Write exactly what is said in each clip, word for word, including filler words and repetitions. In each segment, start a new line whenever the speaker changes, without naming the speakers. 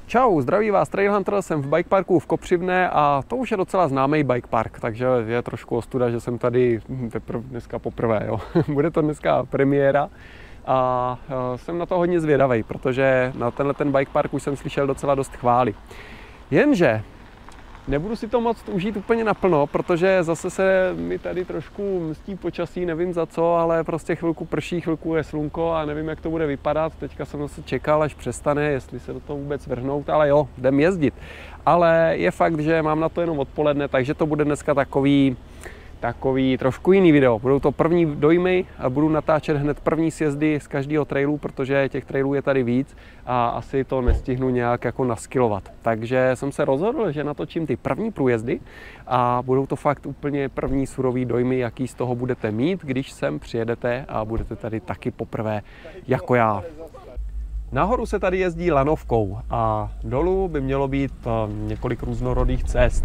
Čau, zdraví vás Trail Hunter, jsem v bike parku v Kopřivné a to už je docela známý bike park, takže je trošku ostuda, že jsem tady teprve dneska poprvé, jo. Bude to dneska premiéra a jsem na to hodně zvědavý, protože na tenhle ten bike park už jsem slyšel docela dost chvály. Jenže nebudu si to moc užít úplně naplno, protože zase se mi tady trošku mstí počasí, nevím za co, ale prostě chvilku prší, chvilku je slunko a nevím, jak to bude vypadat. Teďka jsem zase čekal, až přestane, jestli se do toho vůbec vrhnout, ale jo, jdem jezdit. Ale je fakt, že mám na to jenom odpoledne, takže to bude dneska takový, takový trošku jiný video. Budou to první dojmy a budu natáčet hned první sjezdy z každého trailu, protože těch trailů je tady víc a asi to nestihnu nějak jako naskilovat. Takže jsem se rozhodl, že natočím ty první průjezdy a budou to fakt úplně první surový dojmy, jaký z toho budete mít, když sem přijedete a budete tady taky poprvé jako já. Nahoru se tady jezdí lanovkou a dolů by mělo být několik různorodých cest.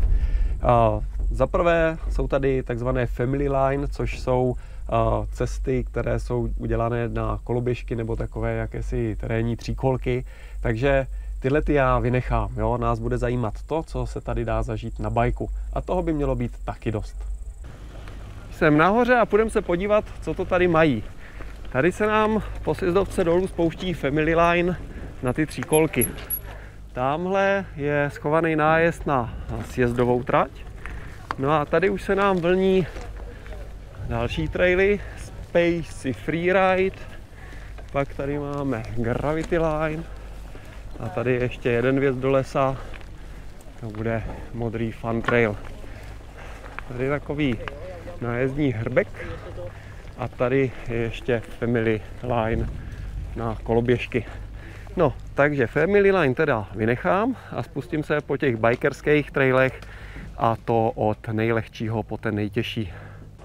Za prvé jsou tady takzvané family line, což jsou cesty, které jsou udělané na koloběžky nebo takové jakési terénní tříkolky. Takže tyhle ty já vynechám. Jo? Nás bude zajímat to, co se tady dá zažít na bajku. A toho by mělo být taky dost. Jsem nahoře a půjdeme se podívat, co to tady mají. Tady se nám po sjezdovce dolů spouští family line na ty tříkolky. Tamhle je schovaný nájezd na sjezdovou trať. No a tady už se nám vlní další traily, Spacey Freeride, pak tady máme Gravity Line a tady ještě jeden vjezd do lesa, to bude modrý Fun Trail. Tady je takový nájezdní hrbek a tady je ještě Family Line na koloběžky. No, takže Family Line teda vynechám a spustím se po těch bikerských trailech, a to od nejlehčího po ten nejtěžší.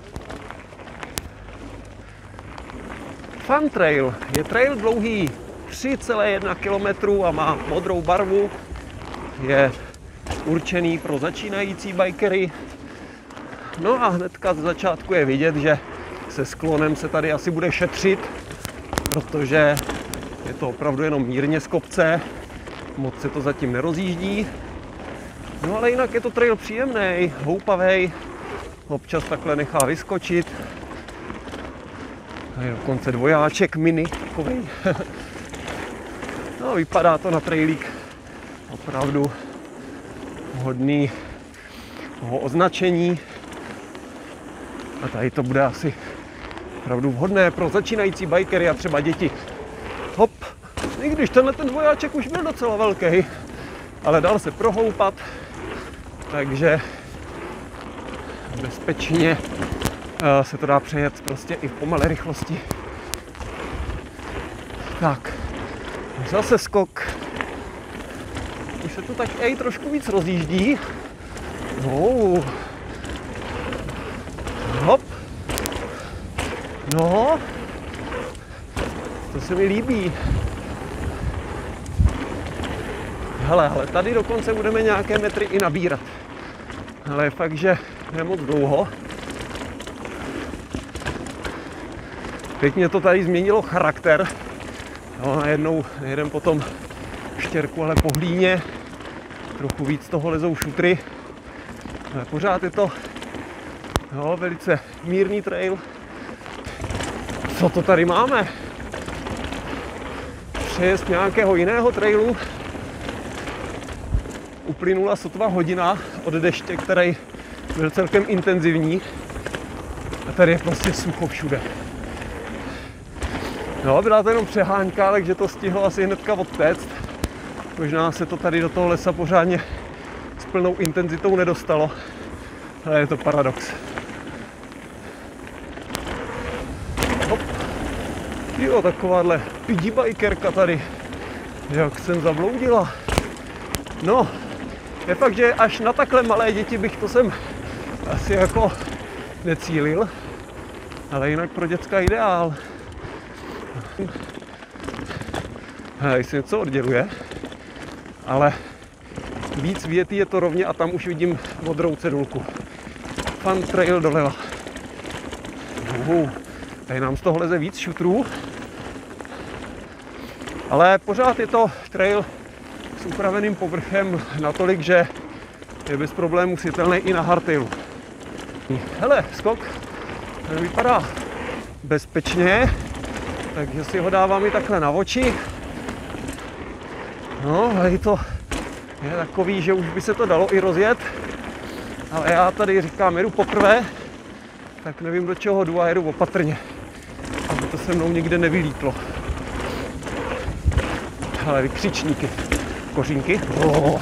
Fun Trail je trail dlouhý tři celá jedna kilometru a má modrou barvu. Je určený pro začínající bikery. No a hnedka z začátku je vidět, že se sklonem se tady asi bude šetřit, protože je to opravdu jenom mírně z kopce, moc se to zatím nerozjíždí. No ale jinak je to trail příjemný, houpavý, občas takhle nechá vyskočit. A je dokonce dvojáček mini, takovej. No, vypadá to na trailík opravdu hodný toho označení. A tady to bude asi opravdu vhodné pro začínající bikery a třeba děti. Hop, i když tenhle ten dvojáček už byl docela velký, ale dal se prohoupat. Takže bezpečně se to dá přejet prostě i v pomalé rychlosti. Tak, zase skok. Už se to tak ej, trošku víc rozjíždí. No. Hop. No. To se mi líbí. Hele, ale tady dokonce budeme nějaké metry i nabírat. Ale fakt, že je moc dlouho. Pěkně to tady změnilo charakter. No, najednou jedem po tom štěrku, ale po hlíně. Trochu víc toho lezou šutry. Ale pořád je to jo, velice mírný trail. Co to tady máme? Přejezd nějakého jiného trailu. Uplynula sotva hodina od deště, který byl celkem intenzivní. A tady je prostě sucho všude. No, byla to jenom přeháňka, takže to stihlo asi hnedka odtéct. Možná se to tady do toho lesa pořádně s plnou intenzitou nedostalo. Ale je to paradox. Hop. Jo, takováhle pidibikerka tady. Jak jsem zabloudila. No. Je fakt, že až na takhle malé děti bych to sem asi jako necílil, ale jinak pro děcka ideál. Hej, se něco odděluje, ale víc větý je to rovně a tam už vidím modrou cedulku. Fun Trail doleva. Uhu, tady nám z toho leze víc šutrů, ale pořád je to trail s upraveným povrchem natolik, že je bez problémů sjetelný i na hardtailu. Hele, skok vypadá bezpečně, takže si ho dávám i takhle na oči. No, ale to je takový, že už by se to dalo i rozjet, ale já tady říkám, jedu poprvé, tak nevím, do čeho jdu a jedu opatrně, aby to se mnou nikde nevylítlo. Ale vykřičníky, kořínky. Oh.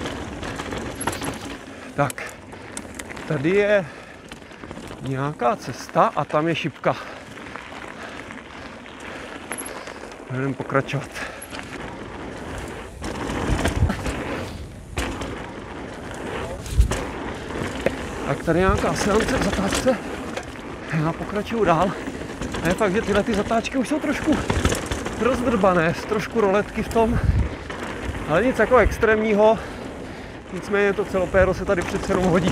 Tak, tady je nějaká cesta a tam je šipka. Budeme pokračovat. Tak tady je nějaká silnice v zatáčce. Já pokračuju dál. A je fakt, že tyhle ty zatáčky už jsou trošku rozdrbané, trošku roletky v tom, ale nic jako extrémního. Nicméně to celopéro se tady přece jenom hodí.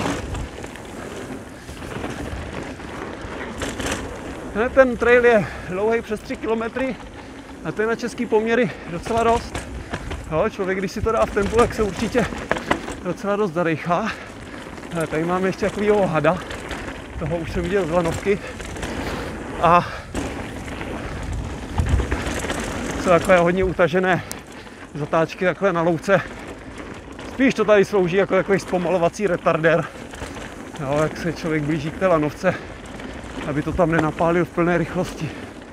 Ten trail je dlouhý přes tři kilometry a to je na český poměry docela dost. Jo, člověk, když si to dá v tempu, tak se určitě docela dost zadejchá. Tady máme ještě takovýho hada, toho už jsem viděl z lanovky. A jsou takové hodně utažené zatáčky takhle na louce. Spíš to tady slouží jako takový zpomalovací retardér. Jo, jak se člověk blíží k té lanovce, aby to tam nenapálil v plné rychlosti.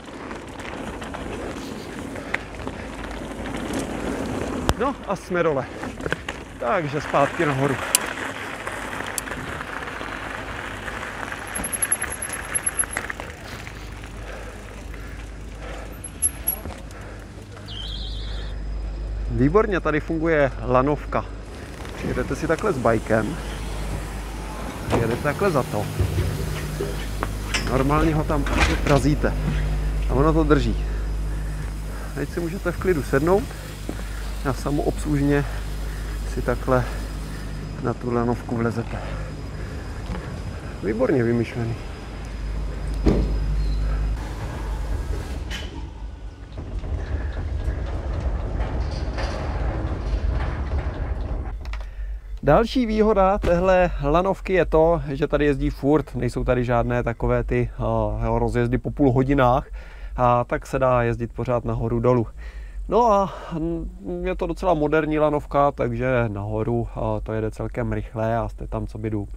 No a jsme dole. Takže zpátky nahoru. Výborně tady funguje lanovka. Přijedete si takhle s bajkem, jedete takhle za to. Normálně ho tam razíte a ono to drží. Teď si můžete v klidu sednout a samoobslužně si takhle na tu lanovku vlezete. Výborně vymyšlený. Další výhoda téhle lanovky je to, že tady jezdí furt, nejsou tady žádné takové ty uh, rozjezdy po půl hodinách, a tak se dá jezdit pořád nahoru dolů. No a je to docela moderní lanovka, takže nahoru uh, to jede celkem rychle a jste tam co by důb.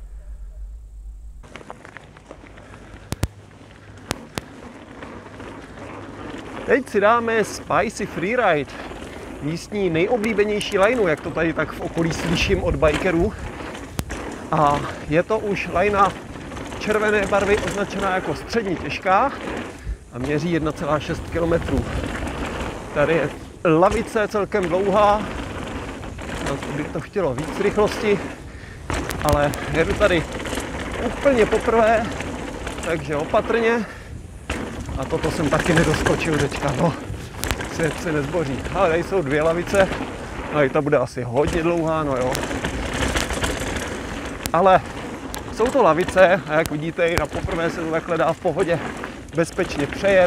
Teď si dáme Spicy Freeride. Místní nejoblíbenější lineu, jak to tady tak v okolí slyším od bikerů. A je to už lajna červené barvy označená jako středně těžká a měří jedna celá šest kilometrů. Tady je lavice celkem dlouhá, by to chtělo víc rychlosti, ale jedu tady úplně poprvé, takže opatrně. A toto jsem taky nedoskočil teďka, no. Svět se nezboří. Ale tady jsou dvě lavice, no i ta bude asi hodně dlouhá, no jo. Ale jsou to lavice a jak vidíte, i na poprvé se to takhle dá v pohodě bezpečně přejet.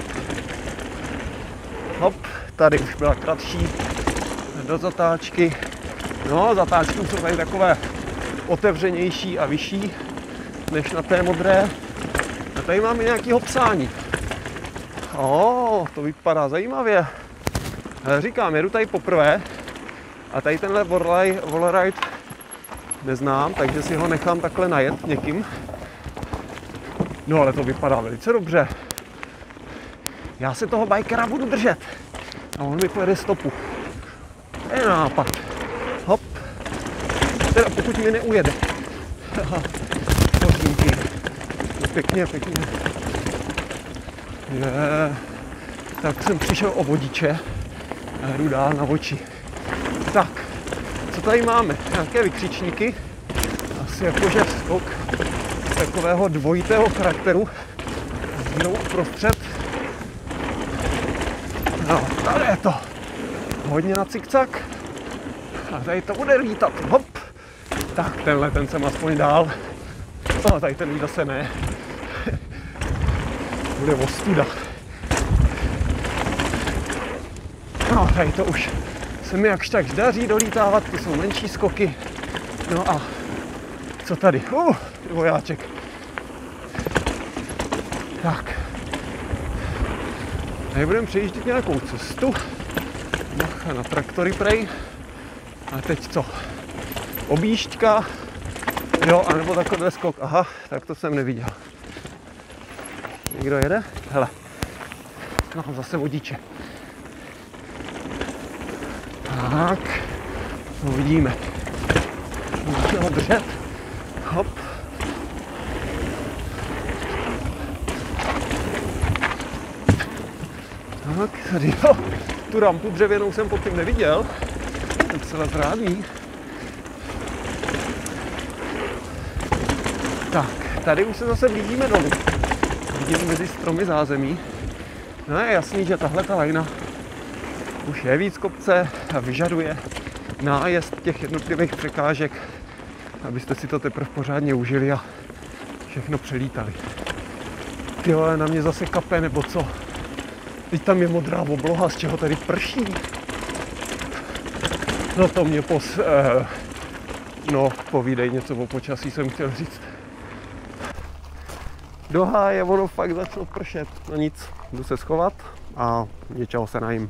Hop, tady už byla kratší do zatáčky. No, zatáčky jsou tady takové otevřenější a vyšší než na té modré. A tady máme nějakého psání. O, to vypadá zajímavě. Říkám, jedu tady poprvé a tady tenhle wallride neznám, takže si ho nechám takhle najet někým. No ale to vypadá velice dobře. Já se toho bikera budu držet a on mi pojede stopu. To je nápad. Hop. Teda pokud mi neujede. Podmínky. No, pěkně, pěkně. Je. Tak jsem přišel o vodiče a jdu dál na oči. Tak, co tady máme? Nějaké vykřičníky. Asi jakože skok takového dvojitého charakteru. Jdou uprostřed. No, tady je to. Hodně na cikcak. A tady to bude lítat. Hop. Tak, tenhle ten jsem aspoň dál. No, tady ten zase ne. Bude ostuda. No, tady to už se mi jakž tak daří dolítávat, to jsou menší skoky. No a co tady? Uh, vojáček. Tak. Tady budeme přejíždět nějakou cestu. Bacha na traktory prej. A teď co? Objížďka. Jo, anebo takový skok. Aha, tak to jsem neviděl. Někdo jede? Hele. No, zase vodíček. Tak. Uvidíme. Můžeme ho držet. Hop. Tak, tady jo. Tu rampu dřevěnou jsem pod tím neviděl. Jsem docela zrádný. Tak, tady už se zase blížíme dolů. Vidím mezi stromy zázemí. No je jasný, že tahle ta lajna už je víc kopce a vyžaduje nájezd těch jednotlivých překážek, abyste si to teprve pořádně užili a všechno přelítali. Ty vole, na mě zase kape nebo co? Teď tam je modrá obloha, z čeho tady prší. No to mě pos... Eh, no, povídej něco o počasí, jsem chtěl říct. Do háje, ono fakt začalo pršet. No nic, jdu se schovat a něčeho se najím.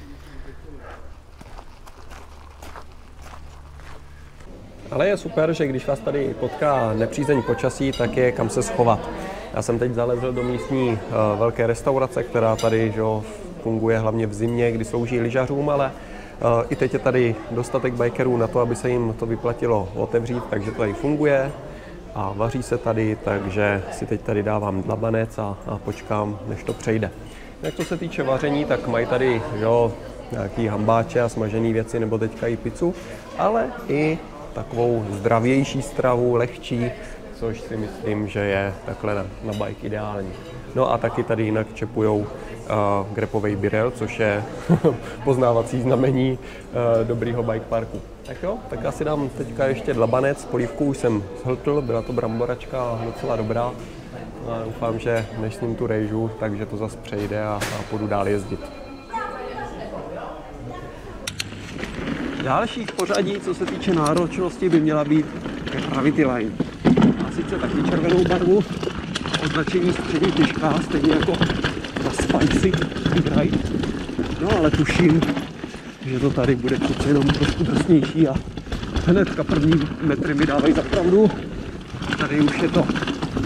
Ale je super, že když vás tady potká nepřízeň počasí, tak je kam se schovat. Já jsem teď zalezl do místní uh, velké restaurace, která tady že, funguje hlavně v zimě, kdy slouží lyžařům, ale uh, i teď je tady dostatek bikerů na to, aby se jim to vyplatilo otevřít, takže to tady funguje a vaří se tady, takže si teď tady dávám dlabanec a, a počkám, než to přejde. Jak to se týče vaření, tak mají tady jo, nějaký hambáče a smažené věci, nebo teďka i pizzu, ale i takovou zdravější stravu, lehčí, což si myslím, že je takhle na, na bike ideální. No a taky tady jinak čepujou uh, grepovej birel, což je poznávací znamení uh, dobrýho bike parku. Tak jo, tak asi dám teďka ještě dlabanec, polívku už jsem zhltl, byla to bramboračka docela dobrá. A doufám, že než s ním tu rejžu, takže to zase přejde a, a půjdu dál jezdit.
Další v pořadí, co se týče náročnosti, by měla být Gravity Line. Má sice taky červenou barvu, označení středně těžká, stejně jako ta Spicy Ride. No ale tuším, že to tady bude přece jenom trošku drsnější a hnedka první metry mi dávají za pravdu. Tady už je to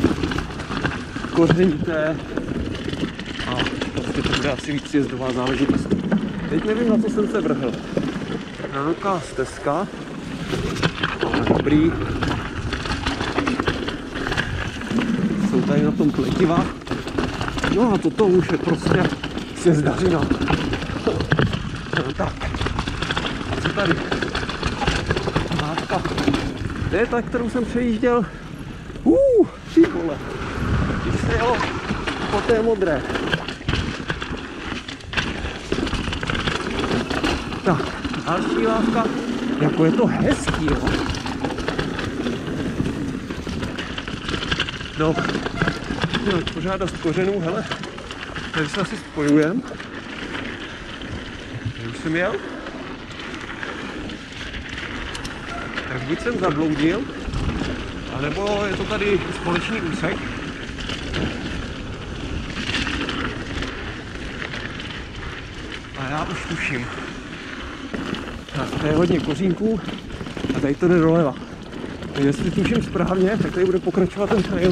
kořenité a prostě to bude asi víc jezdová záležitost. Teď nevím, na co jsem se vrhl. Nějaká stezka, ale dobrý. Jsou tady na tom pletiva. No a toto už je prostě sjezdařina. No tak, co tady? Látka. To je ta, kterou jsem přejížděl. Uh, ty vole. Když se jelo po té modré. Tak, další lávka. Jako je to hezký, jo. No, no pořád dost kořenů, hele. Tady se asi spojujeme. Tady už jsem jel. Tak buď jsem zabloudil, anebo je to tady společný úsek. A já už tuším. Tak, tady je hodně kořínků a tady to jde doleva. Tak jestli tuším správně, tak tady bude pokračovat ten trail.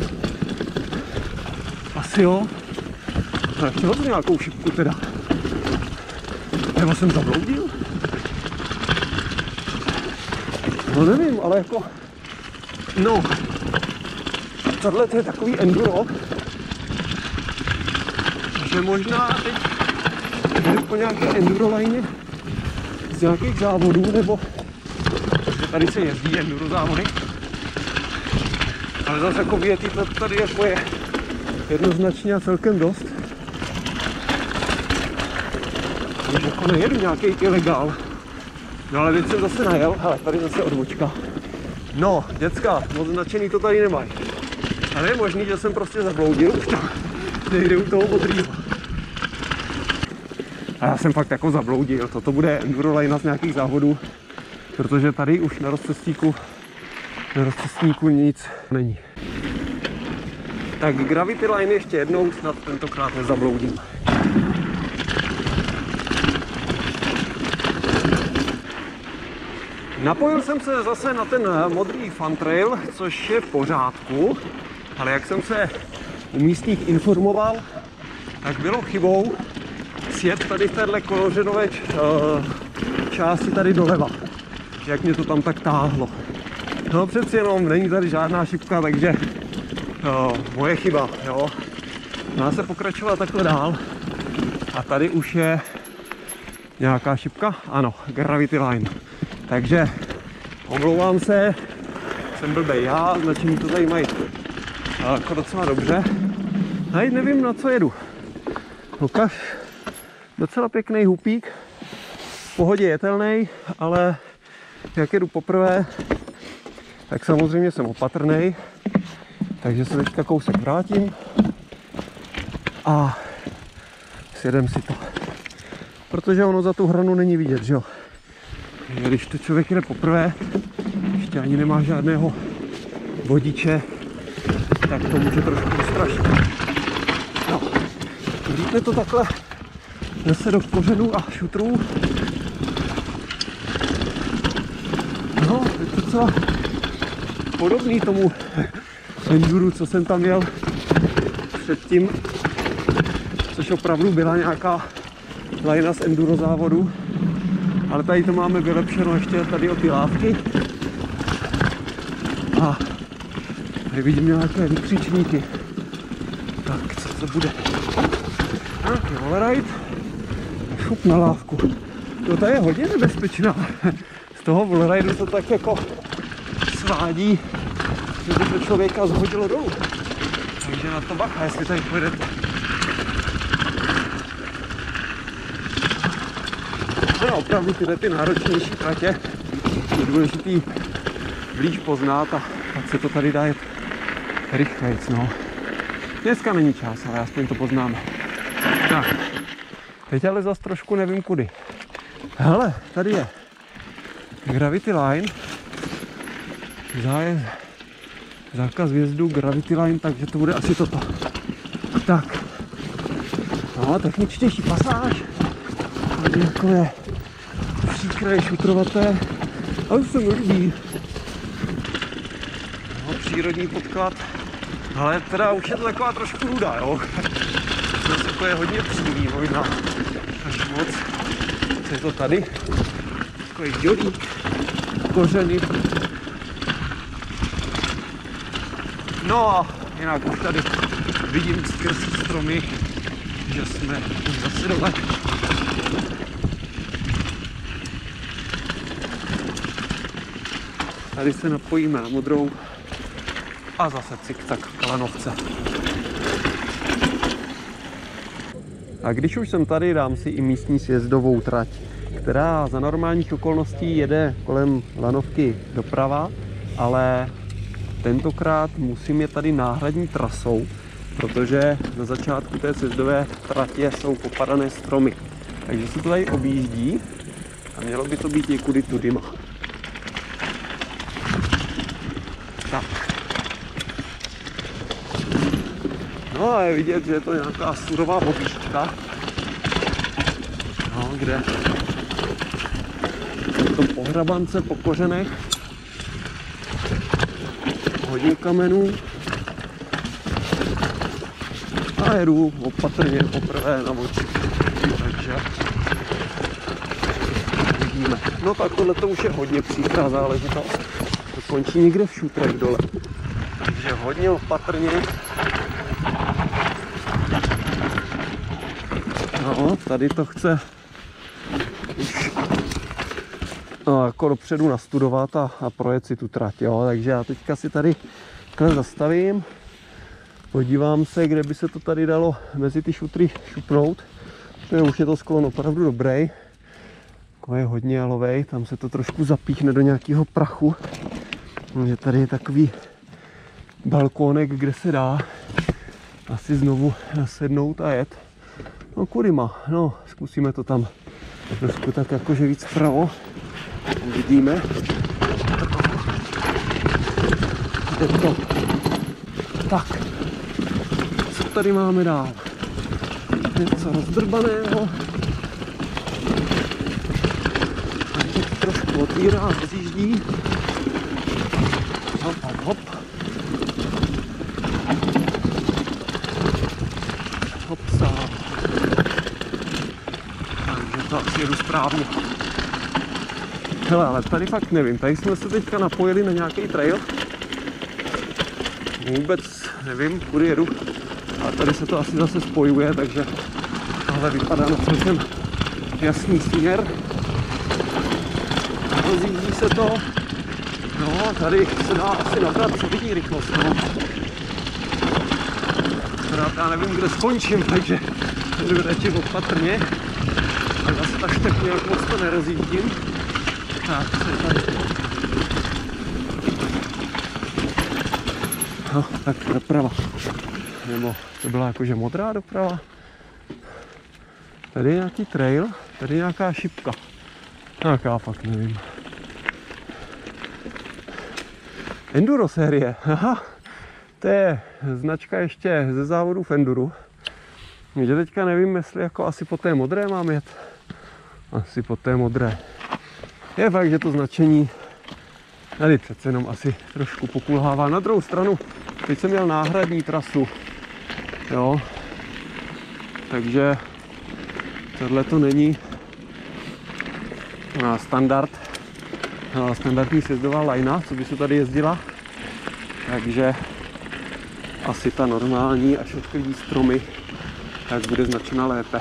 Asi jo. Ale chtělo to nějakou šipku teda. Nebo jsem zabloudil? No nevím, ale jako... No. Tohle to je takový enduro. Že možná teď jde po nějaké enduro line z nějakých závodů, nebo tady se jezdí enduro závody. Ale zase jako větý to tady jako je jednoznačně a celkem dost. Když jako nejedu nějaký ilegál. No ale teď jsem zase najel, hele, tady zase odbočka. No, děcka, moc značený to tady nemají. Ale je možný, že jsem prostě zabloudil, už tam nejde u toho modrýho. A já jsem fakt jako zabloudil, toto bude endurolejna z nějakých závodů, protože tady už na rozcestníku, na rozcestníku nic není. Tak Gravity Line ještě jednou, snad tentokrát nezabloudím. Napojil jsem se zase na ten modrý Fun Trail, což je v pořádku, ale jak jsem se u místních informoval, tak bylo chybou sjet tady v téhle kolořenové části tady doleva, jak mě to tam tak táhlo. No přeci jenom není tady žádná šipka, takže jo, moje chyba, jo. Má se pokračovat takhle dál a tady už je nějaká šipka, ano, Gravity Line. Takže omlouvám se, jsem blbej já, značení to tady mají jako docela dobře. A nevím, na co jedu. Ukaž, docela pěkný hupík, v pohodě jetelný, ale jak jedu poprvé, tak samozřejmě jsem opatrný. Takže se teďka kousek vrátím a sjedem si to. Protože ono za tu hranu není vidět, že jo. Když to člověk jde poprvé, ještě ani nemá žádného vodiče, tak to může trošku ustrašit. No, vidíte to takhle zase do kořenů a šutrů. No, je to docela podobný tomu enduru, co jsem tam měl předtím, což opravdu byla nějaká lajna z enduro závodu. Ale tady to máme vylepšeno ještě tady o ty lávky. A tady vidím nějaké vykřičníky. Tak, co to bude? Nějaký rolleride. Šup na lávku. To tady je hodně nebezpečná. Z toho rollerideu to tak jako svádí, že by to člověka zhodilo dolů. Takže na to bacha, jestli tady pojedete. No, opravdu tyhle ty náročnější tratě je důležitý blíž poznat a pak se to tady dá jet rychlejc, no. Dneska není čas, ale aspoň to poznáme. Tak, teď ale zase trošku nevím kudy. Hele, tady je Gravity Line, zájezd, zákaz vjezdu Gravity Line, takže to bude asi toto. Tak, no, techničtější pasáž, tady jako je příkré, šutrovaté, a už se mi líbí. No, přírodní podklad, ale teda už je to taková trošku nuda, jo. To jako je hodně přímý, možná až moc. Co je to tady? Takový dělík, kořeny. No a jinak už tady vidím skrz stromy, že jsme už zase dole. Tady se napojíme na modrou a zase cik-cak k lanovce. A když už jsem tady, dám si i místní sjezdovou trať, která za normálních okolností jede kolem lanovky doprava, ale tentokrát musím je tady náhradní trasou, protože na začátku té sjezdové tratě jsou popadané stromy. Takže se to tady objíždí a mělo by to být někudy tudyma. Tak. No a je vidět, že je to nějaká surová vodíčka, no, kde v tom pohrabance po kořenech hodně kamenů a jedu opatrně poprvé na voči, takže vidíme. No tak tohle to už je hodně příkrá záležitost, to končí někde v šutrech dole, takže hodně opatrně. No, tady to chce už no, jako dopředu nastudovat a, a projet si tu trať, jo. Takže já teďka si tady takhle zastavím, podívám se, kde by se to tady dalo mezi ty šutry šupnout. No, už je to sklon opravdu dobrý, takový hodně jalovej, tam se to trošku zapíchne do nějakého prachu. Takže tady je takový balkónek, kde se dá asi znovu nasednout a jet. No Kurima, no zkusíme to tam trošku tak jakože víc vpravo. Uvidíme. Je to. Tak, co tady máme dál? Něco rozdrbaného. Tady trošku otvírá, rozjíždí. Hop, hop, hop. Hopsa. Takže to asi jedu správně. Hele, ale tady fakt nevím, tady jsme se teďka napojili na nějaký trail. Vůbec nevím, kudy jedu. A tady se to asi zase spojuje, takže tohle vypadá na celkem jasný směr. Rozjíždí se to. No, tady se dá asi nabrat přední rychlost. No. Teda já nevím, kde skončím, takže jdu radši opatrně. A zase tak tak nějak moc to nerozjíždím. Tak, co je tady? No, tak doprava. Nebo to byla jakože modrá doprava. Tady je nějaký trail, tady je nějaká šipka. Tak já fakt nevím. Enduro série, aha. To je značka ještě ze závodu v Enduru. Takže teďka nevím, jestli jako asi po té modré mám jet. Asi po té modré. Je fakt, že to značení tady přece jenom asi trošku pokulhává. Na druhou stranu, teď jsem měl náhradní trasu. Jo. Takže tohle to není standard. Standardní sjezdová lajna, co by se tady jezdila. Takže asi ta normální, až odklidí stromy, tak bude značena lépe.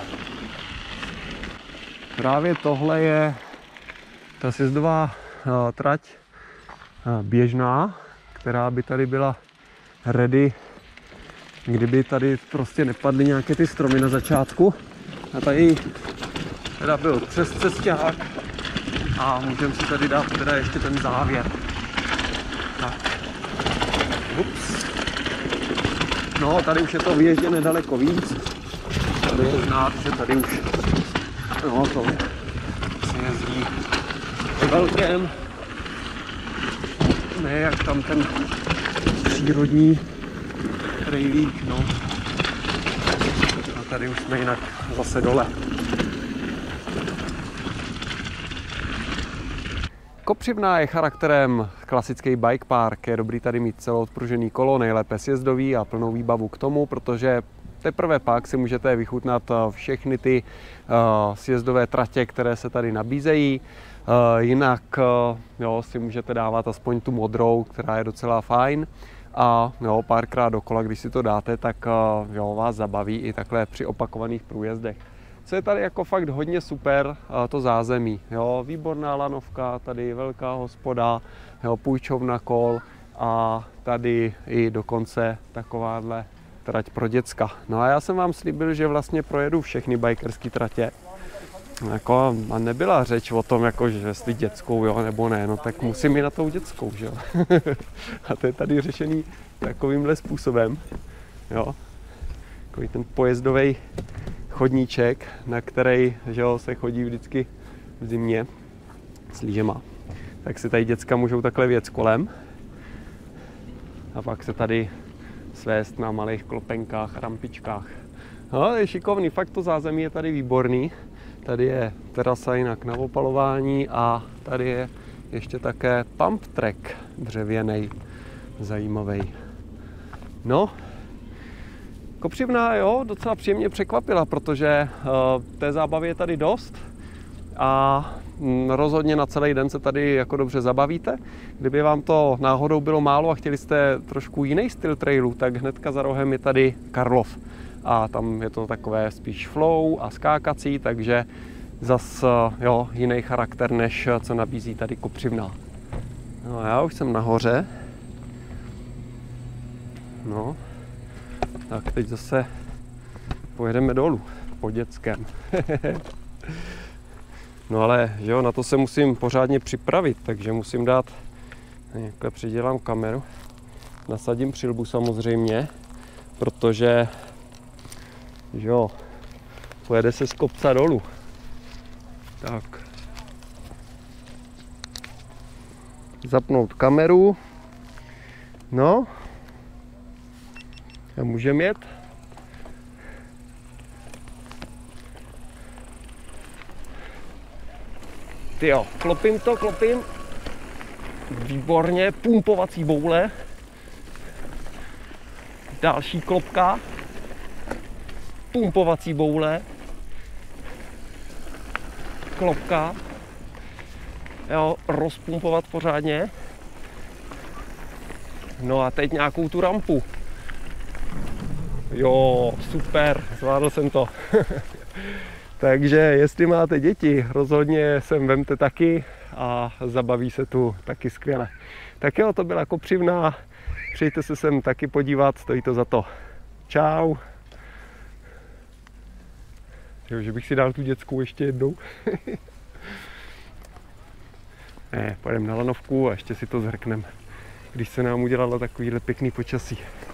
Právě tohle je ta sjezdová uh, trať uh, běžná, která by tady byla ready, kdyby tady prostě nepadly nějaké ty stromy na začátku. A tady teda byl přes cesták a můžeme si tady dát teda ještě ten závěr. Tak. Ups. No, tady už je to vyježděné daleko víc. Tady je znát, že tady už no, to se jezdí ve velkém. Ne, jak tam ten přírodní trailík, no. A tady už jsme jinak zase dole. Kopřivná je charakterem klasický bike park. Je dobrý tady mít celoodpružený kolo, nejlépe sjezdový a plnou výbavu k tomu, protože teprve pak si můžete vychutnat všechny ty uh, sjezdové tratě, které se tady nabízejí. Uh, jinak uh, jo, si můžete dávat aspoň tu modrou, která je docela fajn. A jo, párkrát dokola, když si to dáte, tak uh, jo, vás zabaví i takhle při opakovaných průjezdech. Co je tady jako fakt hodně super, to zázemí. Jo, výborná lanovka, tady velká hospoda, jo, půjčovna kol a tady i dokonce takováhle trať pro děcka. No a já jsem vám slíbil, že vlastně projedu všechny bikerské tratě. Jako, a nebyla řeč o tom, jako, že jestli dětskou, jo, nebo ne, no tak musím i na tou dětskou, že jo. A to je tady řešený takovýmhle způsobem, jo. Takový ten pojezdový chodníček, na který, že jo, se chodí vždycky v zimě s lyžema. Tak si tady děcka můžou takhle vjet kolem a pak se tady svést na malých klopenkách, rampičkách. No, je šikovný, fakt to zázemí je tady výborný. Tady je terasa jinak na opalování a tady je ještě také pump track dřevěnej, zajímavý. No, Kopřivná, jo, docela příjemně překvapila, protože uh, té zábavy je tady dost a mm, rozhodně na celý den se tady jako dobře zabavíte. Kdyby vám to náhodou bylo málo a chtěli jste trošku jiný styl trailu, tak hnedka za rohem je tady Karlov. A tam je to takové spíš flow a skákací, takže zas jo, jiný charakter, než co nabízí tady Kopřivná. No já už jsem nahoře. No. Tak teď zase pojedeme dolů, po dětském. No ale že jo, na to se musím pořádně připravit, takže musím dát, takhle přidělám kameru, nasadím přilbu samozřejmě, protože že jo, Pojede se z kopce dolů. Tak. Zapnout kameru. No. A můžeme jet. Tyjo, klopím to, klopím. Výborně, pumpovací boule. Další klopka. Pumpovací boule. Klopka. Jo, rozpumpovat pořádně. No a teď nějakou tu rampu. Jo, super, zvládl jsem to. Takže jestli máte děti, rozhodně sem vemte taky a zabaví se tu taky skvěle. Tak jo, to byla Kopřivna. Přijďte se sem taky podívat, stojí to za to. Čau. Jo, že bych si dal tu dětskou ještě jednou. Ne, pojedeme na lanovku a ještě si to zhrkneme, když se nám udělalo takovýhle pěkný počasí.